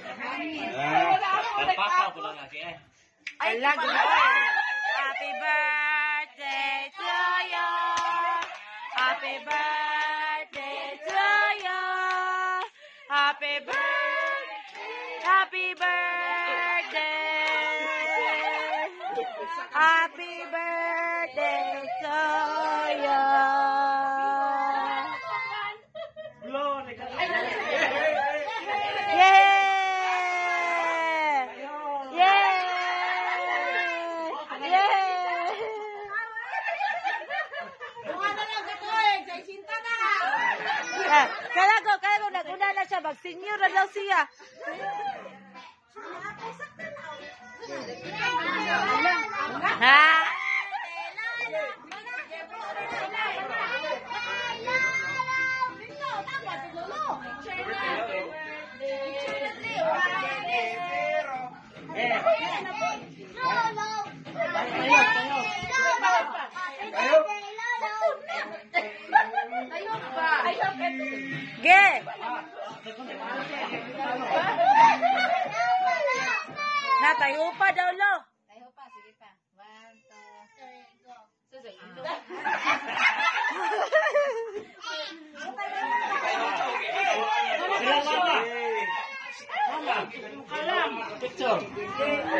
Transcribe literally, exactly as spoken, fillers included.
Pagpakaw po lang lagi eh. Ay, lagi. Happy birthday to you. Happy birthday to you. Happy birthday. Happy birthday. Happy birthday to you. Kaya ko, kaya ko, nag-una na siya, mag-senior na daw siya. Ha? Ge! Na, tayo pa daw, lo. Tayo pa, sige pa. One, two, three, go. Susunod. Mama. Mama. Picture.